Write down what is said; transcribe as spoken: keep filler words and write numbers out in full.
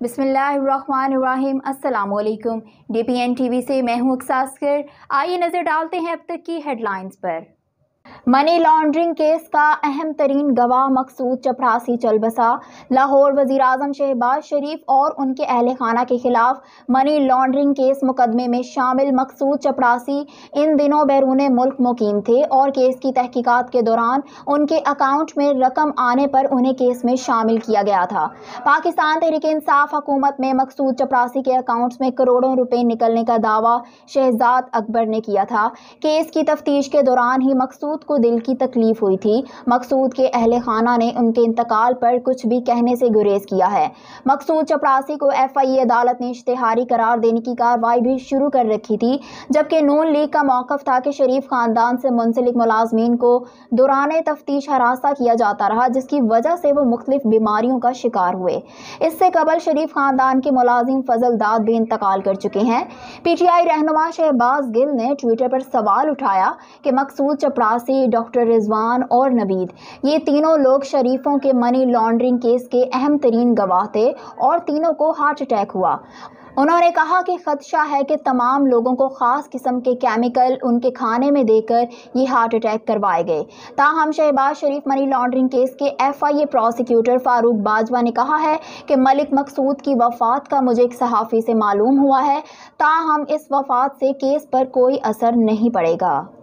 بسم اللہ الرحمن الرحیم۔ السلام علیکم۔ D P N T V سے میں ہوں اقصیٰ اصغر۔ آئیے نظر ڈالتے ہیں اب تک کی ہیڈ لائنز پر۔ منی لانڈرنگ کیس کا اہم ترین گواہ مقصود چپراسی چل بسا۔ لاہور۔ وزیر اعظم شہباز شریف اور ان کے اہل خانہ کے خلاف منی لانڈرنگ کیس مقدمے میں شامل مقصود چپراسی ان دنوں بیرون ملک مقیم تھے اور کیس کی تحقیقات کے دوران ان کے اکاؤنٹ میں رقم آنے پر انہیں کیس میں شامل کیا گیا تھا۔ پاکستان تحریک انصاف حکومت میں مقصود چپراسی کے اکاؤنٹس میں کروڑوں روپے نکلنے کا دعویٰ شہزاد اکبر نے کیا تھا۔ کیس کی تفتیش کے دوران ہی مقصود کو دل کی تکلیف ہوئی تھی۔ مقصود کے اہل خانہ نے ان کے انتقال پر کچھ بھی کہنے سے گریز کیا ہے۔ مقصود چپراسی کو ایف آئی اے عدالت نے اشتہاری قرار دینے کی کارروائی بھی شروع کر رکھی تھی، جبکہ نون لیگ کا موقف تھا کہ شریف خاندان سے منسلک ملازمین کو دوران تفتیش ہراساں کیا جاتا رہا، جس کی وجہ سے وہ مختلف بیماریوں کا شکار ہوئے۔ اس سے قبل شریف خاندان کے ملازم فضل داد بھی انتقال کر چکے ہیں۔ پی ٹی آئی رہنما شہباز گل نے ٹویٹر پر سوال اٹھایا کہ مقصود چپراسی، ڈاکٹر رضوان اور نوید، یہ تینوں لوگ شریفوں کے منی لانڈرنگ کیس کے اہم ترین گواہ تھے اور تینوں کو ہارٹ اٹیک ہوا۔ انہوں نے کہا کہ خدشہ ہے کہ تمام لوگوں کو خاص قسم کے کیمیکل ان کے کھانے میں دے کر یہ ہارٹ اٹیک کروائے گئے۔ تاہم Shehbaz Sharif money laundering case کے F I A prosecutor Farooq Bajwa نے کہا ہے کہ ملک مقصود کی وفات کا مجھے ایک صحافی سے معلوم ہوا ہے، تاہم اس وفات سے کیس پر کوئی اثر نہیں پڑے گا۔